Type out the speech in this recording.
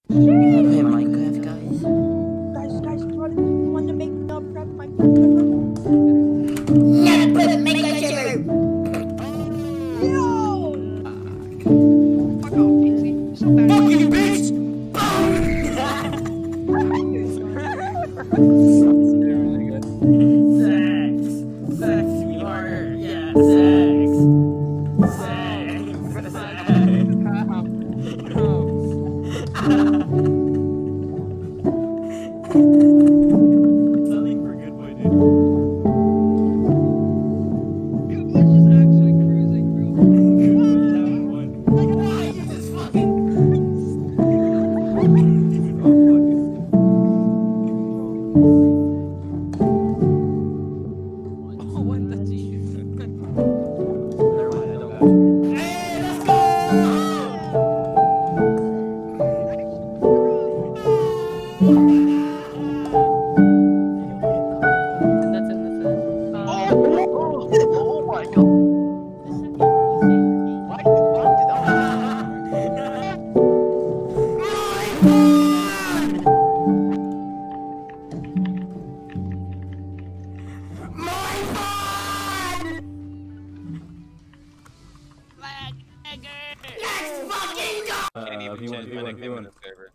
Hey, Minecraft guys. Guys, want to make prep my Never put Minecraft server. Yo! Fuck off, Pixie. So bad. Fuck you, bitch! Sex, sweetheart. Yeah, sex. Something for good boy, dude. Good boy's just actually cruising, bro. Good boy, just having fun. Like, why you just fucking? Oh, what the G? Never mind, I don't got you. Hey, let's go! That's it. Oh my god. Why the fuck did Let's fucking go! Can't even change my nickname on the server.